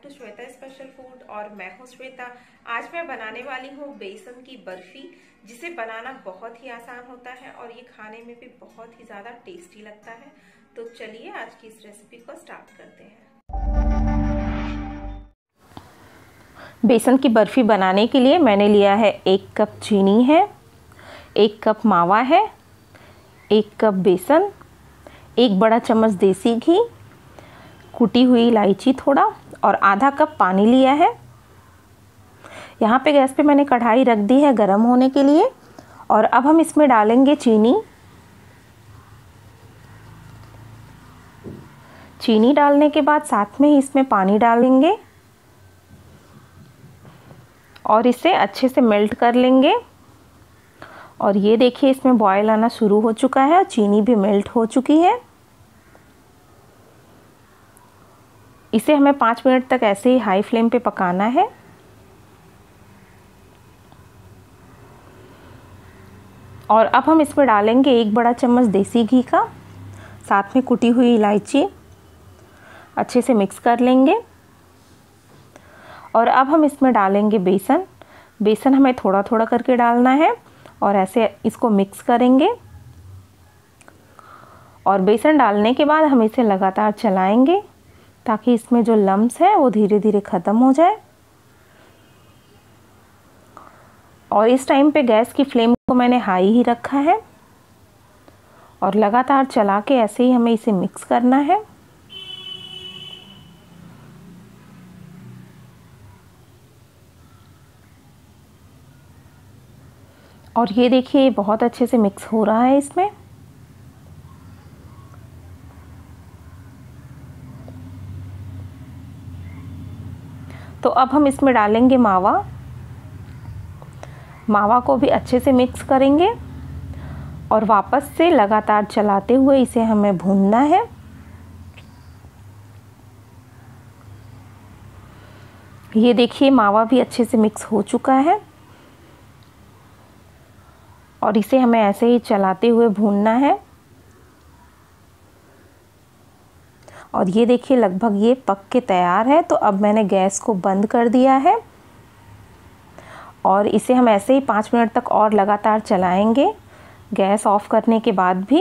To Shweta special food और मैं हूँ श्वेता। आज मैं बनाने वाली हूँ बेसन की बर्फी, जिसे बनाना बहुत ही आसान होता है और ये खाने में भी बहुत ही ज़्यादा टेस्टी लगता है। तो चलिए आज की इस रेसिपी को स्टार्ट करते हैं। बेसन की बर्फी बनाने के लिए मैंने लिया है 1 कप चीनी है, 1 कप मावा है, 1 कप बेसन, 1 बड़ा चम्मच देसी घी, कुटी हुई इलायची थोड़ा और आधा कप पानी लिया है। यहाँ पे गैस पे मैंने कढ़ाई रख दी है गरम होने के लिए और अब हम इसमें डालेंगे चीनी डालने के बाद साथ में ही इसमें पानी डालेंगे और इसे अच्छे से मेल्ट कर लेंगे। और ये देखिए इसमें बॉयल आना शुरू हो चुका है और चीनी भी मेल्ट हो चुकी है। इसे हमें 5 मिनट तक ऐसे ही हाई फ्लेम पे पकाना है। और अब हम इसमें डालेंगे 1 बड़ा चम्मच देसी घी का, साथ में कुटी हुई इलायची, अच्छे से मिक्स कर लेंगे। और अब हम इसमें डालेंगे बेसन हमें थोड़ा थोड़ा करके डालना है और ऐसे इसको मिक्स करेंगे। और बेसन डालने के बाद हम इसे लगातार चलाएंगे ताकि इसमें जो लम्स है वो धीरे धीरे ख़त्म हो जाए। और इस टाइम पे गैस की फ्लेम को मैंने हाई ही रखा है और लगातार चला के ऐसे ही हमें इसे मिक्स करना है। और ये देखिए बहुत अच्छे से मिक्स हो रहा है इसमें। तो अब हम इसमें डालेंगे मावा को भी अच्छे से मिक्स करेंगे और वापस से लगातार चलाते हुए इसे हमें भूनना है। ये देखिए मावा भी अच्छे से मिक्स हो चुका है और इसे हमें ऐसे ही चलाते हुए भूनना है। और ये देखिए लगभग ये पक के तैयार है। तो अब मैंने गैस को बंद कर दिया है और इसे हम ऐसे ही 5 मिनट तक और लगातार चलाएंगे गैस ऑफ करने के बाद भी।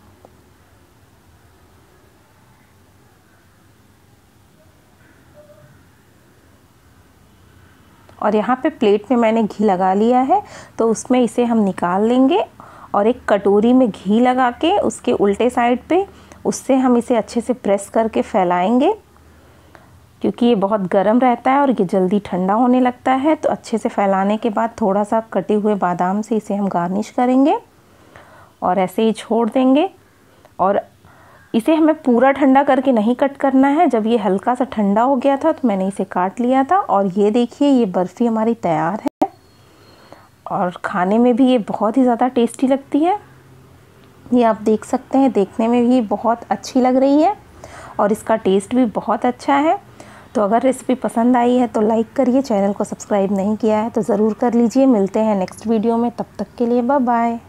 और यहाँ पे प्लेट में मैंने घी लगा लिया है तो उसमें इसे हम निकाल लेंगे और एक कटोरी में घी लगा के उसके उल्टे साइड पे उससे हम इसे अच्छे से प्रेस करके फैलाएंगे, क्योंकि ये बहुत गर्म रहता है और ये जल्दी ठंडा होने लगता है। तो अच्छे से फैलाने के बाद थोड़ा सा कटे हुए बादाम से इसे हम गार्निश करेंगे और ऐसे ही छोड़ देंगे। और इसे हमें पूरा ठंडा करके नहीं कट करना है। जब ये हल्का सा ठंडा हो गया था तो मैंने इसे काट लिया था और ये देखिए ये बर्फ़ी हमारी तैयार है और खाने में भी ये बहुत ही ज़्यादा टेस्टी लगती है। ये आप देख सकते हैं, देखने में भी बहुत अच्छी लग रही है और इसका टेस्ट भी बहुत अच्छा है। तो अगर रेसिपी पसंद आई है तो लाइक करिए, चैनल को सब्सक्राइब नहीं किया है तो ज़रूर कर लीजिए। मिलते हैं नेक्स्ट वीडियो में, तब तक के लिए बाय बाय।